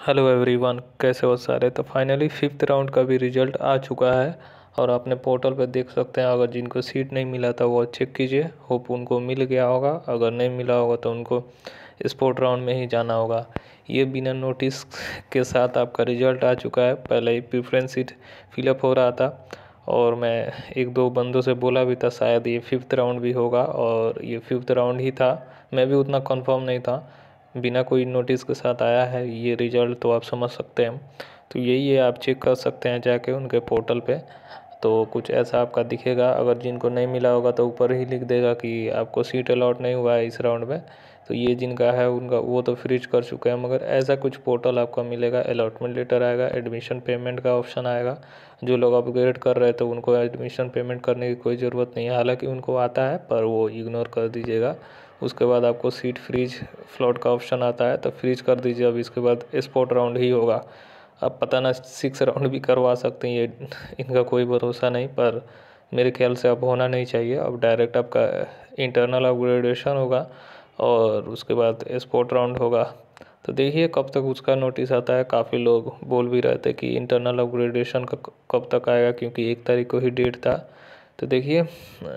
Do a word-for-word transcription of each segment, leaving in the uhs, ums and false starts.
Hello everyone, कैसे हो सारे। तो फाइनली फिफ्थ राउंड का भी रिजल्ट आ चुका है और आपने पोर्टल पे देख सकते हैं। अगर जिनको सीट नहीं मिला था वो चेक कीजिए, होप उनको मिल गया होगा। अगर नहीं मिला होगा तो उनको स्पोर्ट राउंड में ही जाना होगा। ये बिना नोटिस के साथ आपका रिजल्ट आ चुका है। पहले ही प्रेफरेंस सीट फिलअप हो रहा था और मैं एक दो बंदों से बोला भी था शायद ये फिफ्थ राउंड भी होगा, और ये फिफ्थ राउंड ही था। मैं भी उतना कंफर्म नहीं था, बिना कोई नोटिस के साथ आया है ये रिज़ल्ट, तो आप समझ सकते हैं। तो यही है, आप चेक कर सकते हैं जाके उनके पोर्टल पे। तो कुछ ऐसा आपका दिखेगा। अगर जिनको नहीं मिला होगा तो ऊपर ही लिख देगा कि आपको सीट अलॉट नहीं हुआ है इस राउंड में। तो ये जिनका है उनका वो तो फ्रीज कर चुके हैं, मगर ऐसा कुछ पोर्टल आपको मिलेगा। अलॉटमेंट लेटर आएगा, एडमिशन पेमेंट का ऑप्शन आएगा। जो लोग अपग्रेड कर रहे हैं तो उनको एडमिशन पेमेंट करने की कोई ज़रूरत नहीं है, हालांकि उनको आता है पर वो इग्नोर कर दीजिएगा। उसके बाद आपको सीट फ्रीज फ्लॉट का ऑप्शन आता है तो फ्रीज कर दीजिए। अब इसके बाद स्पोर्ट राउंड ही होगा। अब पता ना सिक्स राउंड भी करवा सकते हैं, ये इनका कोई भरोसा नहीं, पर मेरे ख्याल से अब होना नहीं चाहिए। अब डायरेक्ट आपका इंटरनल अपग्रेडेशन होगा और उसके बाद स्पोर्ट राउंड होगा। तो देखिए कब तक उसका नोटिस आता है। काफ़ी लोग बोल भी रहे थे कि इंटरनल अपग्रेडेशन का कब तक आएगा, क्योंकि एक तारीख को ही डेट था। तो देखिए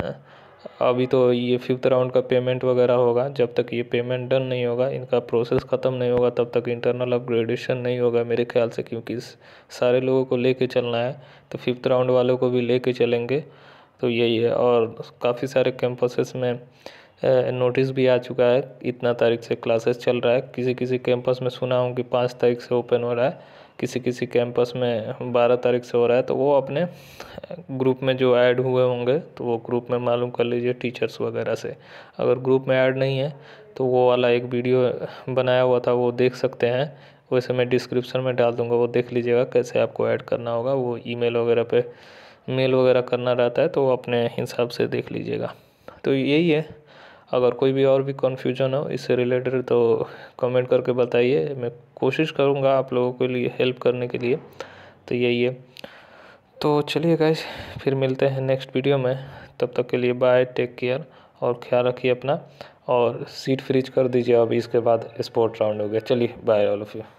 अभी तो ये फिफ्थ राउंड का पेमेंट वगैरह होगा। जब तक ये पेमेंट डन नहीं होगा, इनका प्रोसेस ख़त्म नहीं होगा, तब तक इंटरनल अपग्रेडेशन नहीं होगा मेरे ख्याल से, क्योंकि सारे लोगों को लेके चलना है। तो फिफ्थ राउंड वालों को भी लेके चलेंगे। तो यही है। और काफ़ी सारे कैंपसेस में नोटिस भी आ चुका है, इतना तारीख से क्लासेस चल रहा है। किसी किसी कैंपस में सुना हूँ कि पाँच तारीख से ओपन हो रहा है, किसी किसी कैंपस में बारह तारीख से हो रहा है। तो वो अपने ग्रुप में जो ऐड हुए होंगे तो वो ग्रुप में मालूम कर लीजिए टीचर्स वगैरह से। अगर ग्रुप में ऐड नहीं है तो वो वाला एक वीडियो बनाया हुआ था, वो देख सकते हैं। वैसे मैं डिस्क्रिप्शन में डाल दूँगा, वो देख लीजिएगा कैसे आपको ऐड करना होगा। वो ईमेल वगैरह पे मेल वगैरह करना रहता है, तो वो अपने हिसाब से देख लीजिएगा। तो यही है। अगर कोई भी और भी कन्फ्यूजन हो इससे रिलेटेड तो कमेंट करके बताइए, मैं कोशिश करूँगा आप लोगों के लिए हेल्प करने के लिए। तो यही है। तो चलिए गाइस, फिर मिलते हैं नेक्स्ट वीडियो में। तब तक के लिए बाय, टेक केयर और ख्याल रखिए अपना। और सीट फ्रीज कर दीजिए, अभी इसके बाद स्पोर्ट राउंड हो गया। चलिए बाय ऑल ऑफ यू।